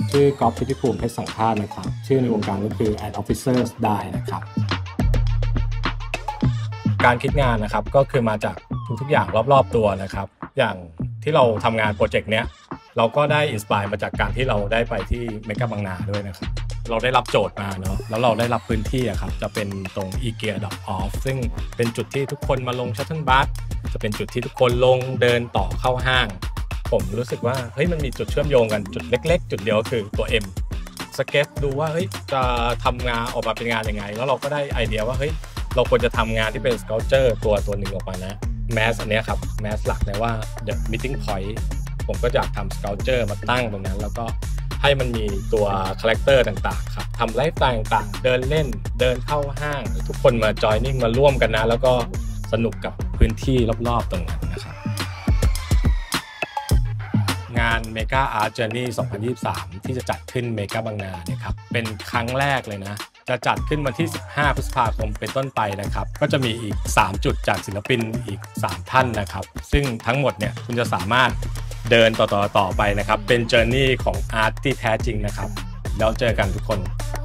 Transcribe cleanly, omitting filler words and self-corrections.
ชื่อกอล์ฟ ทิติภูมิเพชรสังฆาสนะครับชื่อในวงการก็คือ Ad Officers ได้นะครับการคิดงานนะครับก็คือมาจากทุกๆอย่างรอบๆตัวนะครับอย่างที่เราทำงานโปรเจกต์เนี้ยเราก็ได้อินสไปร์มาจากการที่เราได้ไปที่เมกะบางนาด้วยนะครับเราได้รับโจทย์มาเนาะแล้วเราได้รับพื้นที่ครับจะเป็นตรง IKEA Drop Off ซึ่งเป็นจุดที่ทุกคนมาลงชัตเทิลบัสจะเป็นจุดที่ทุกคนลงเดินต่อเข้าห้างผมรู้สึกว่าเฮ้ยมันมีจุดเชื่อมโยงกันจุดเล็กๆจุดเดียวคือตัว M สเก็ตดูว่าเฮ้ยจะทำงานออกมาเป็นงานยังไงแล้วเราก็ได้ไอเดียว่าเฮ้ยเราควรจะทำงานที่เป็น sculpture ตัวหนึ่งออกมานะแมสอันนี้ครับแมสหลักเลยว่า The Meeting Point ผมก็อยากทำ sculpture มาตั้งตรงนั้นแล้วก็ให้มันมีตัวคาแรคเตอร์ต่างๆครับทำไลฟ์สไตล์ต่างๆเดินเล่นเดินเข้าห้างทุกคนมาจอยนิ่งมาร่วมกันนะแล้วก็สนุกกับพื้นที่รอบๆตรงนั้นนะครับงาน Mega Art Journey 2023 ที่จะจัดขึ้นเมกะบางนาเนี่ยครับเป็นครั้งแรกเลยนะจะจัดขึ้นวันที่15พฤษภาคมเป็นต้นไปนะครับก็จะมีอีก3จุดจากศิลปินอีก3ท่านนะครับซึ่งทั้งหมดเนี่ยคุณจะสามารถเดินต่อไปนะครับเป็น Journey ของอาร์ตที่แท้จริงนะครับแล้วเจอกันทุกคน